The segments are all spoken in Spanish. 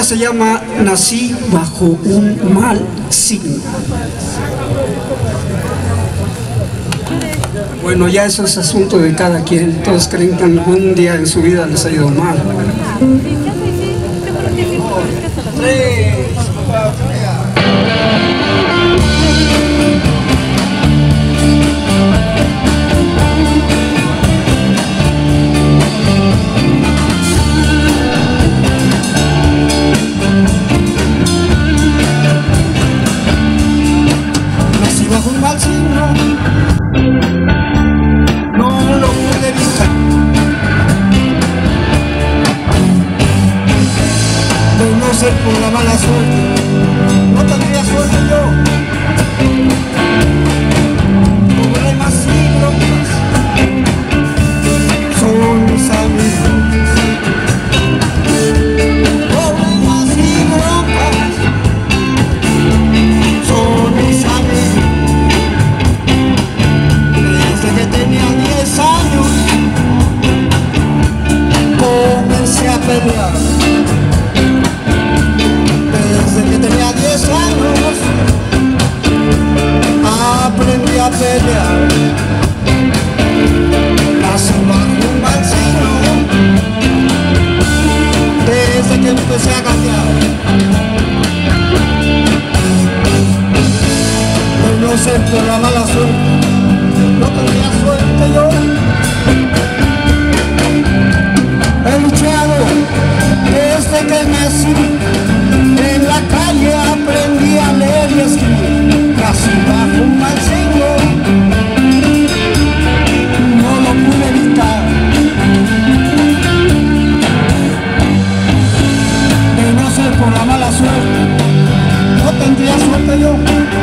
rola se llama Nací bajo un mal signo. Bueno, ya eso es asunto de cada quien. Todos creen que algún día en su vida les ha ido mal. Nací bajo un mal signo, no lo pude evitar. De no ser por la mala suerte, no tendría suerte yo. Como hay más signos, son mis amigos. Problemas y broncas, son mis amigos. Desde que tenía 10 años, comencé a pelear. Desde que tenía 10 años, aprendí a pelear. Nací bajo un mal signo, desde que empecé a gatear. De no ser por la mala suerte, no tendría suerte yo. He luchado desde que nací, en la calle aprendí a leer y escribir. Nací bajo un mal signo, no lo pude evitar. De no ser por la mala suerte, no tendría suerte yo.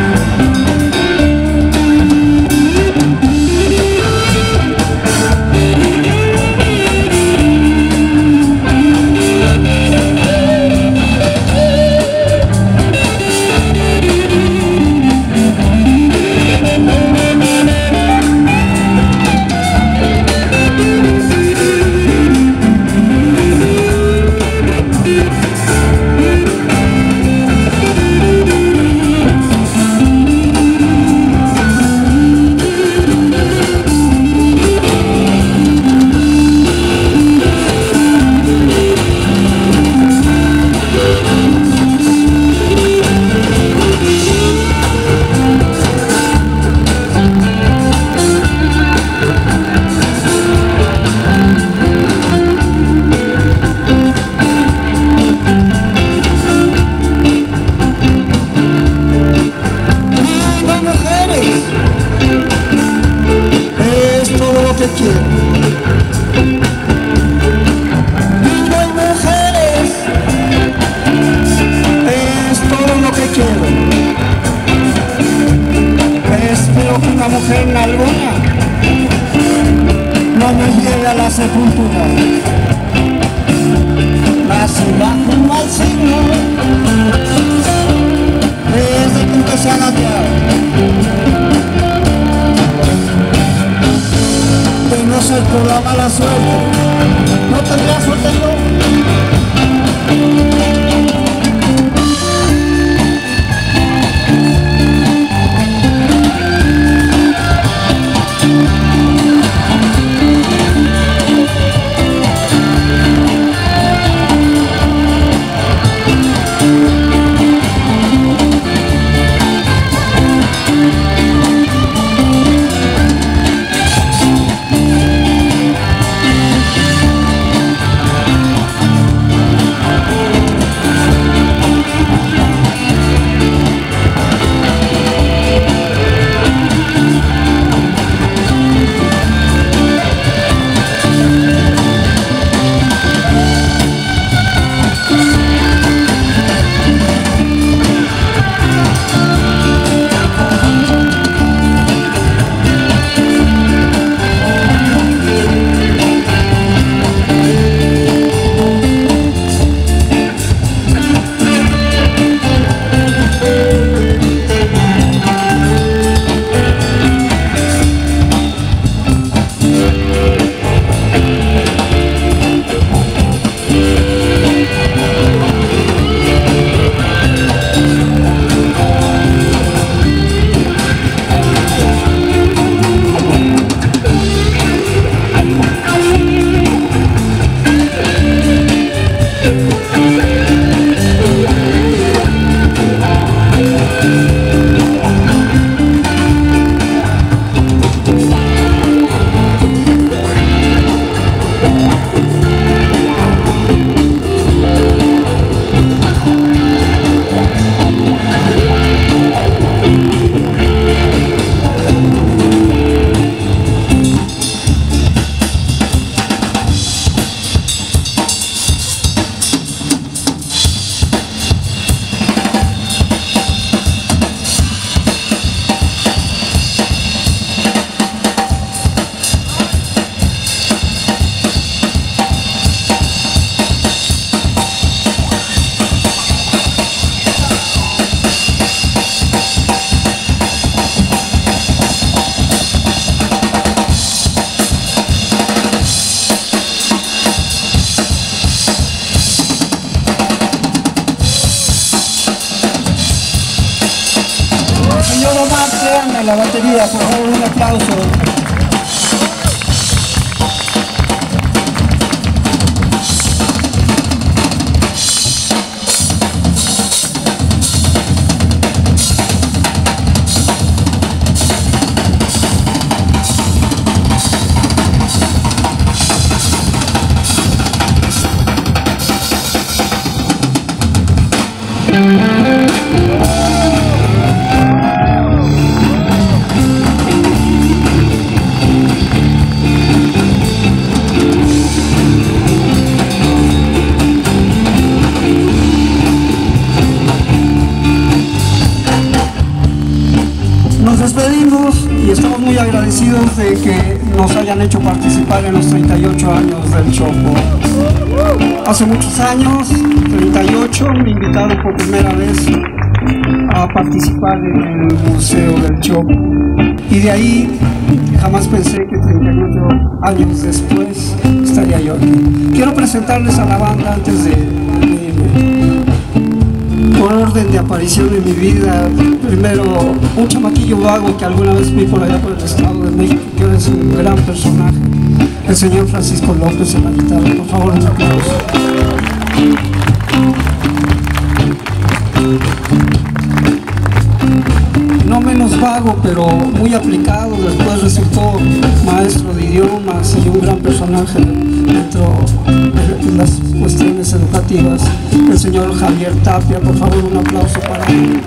Mujer alguna no me lleve a la sepultura. Nací bajo un mal signo, desde que empecé a gatear. De no ser por la mala suerte, no tendría suerte yo. la batería, por favor, un aplauso. Nos despedimos y estamos muy agradecidos de que nos hayan hecho participar en los 38 años del Chopo. Hace muchos años, 38, me invitaron por primera vez a participar en el Museo del Chopo. Y de ahí jamás pensé que 38 años después estaría yo aquí. Quiero presentarles a la banda antes de irme. Por orden de aparición en mi vida, primero un chamaquillo vago que alguna vez vi por allá por el Estado de México, que ahora es un gran personaje, el señor Francisco López en la guitarra. Por favor, un aplauso. No menos vago, pero muy aplicado, después resultó maestro de idiomas y un gran personaje dentro de las cuestiones educativas, el señor Javier Tapia. Por favor, un aplauso para él.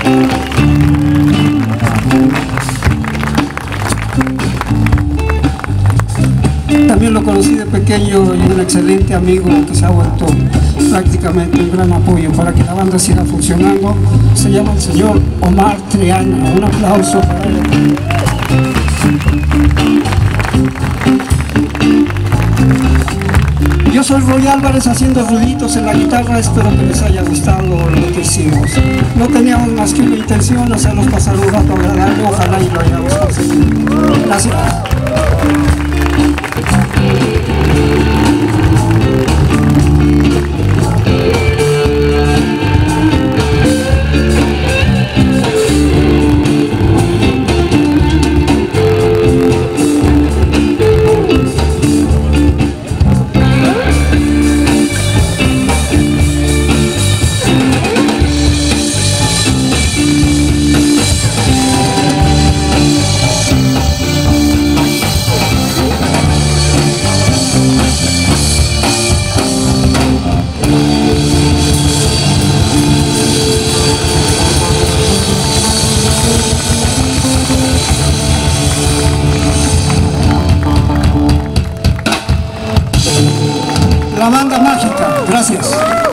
También lo conocí de pequeño y un excelente amigo que se ha vuelto prácticamente un gran apoyo para que la banda siga funcionando. Se llama el señor Omar Triana. Un aplauso para él. Yo soy Roy Álvarez haciendo ruiditos en la guitarra. Espero que les haya gustado lo que hicimos. No teníamos más que una intención, hacerlos pasar un rato agradable. Ojalá y lo hayamos conseguido. Gracias. La banda mágica. Gracias.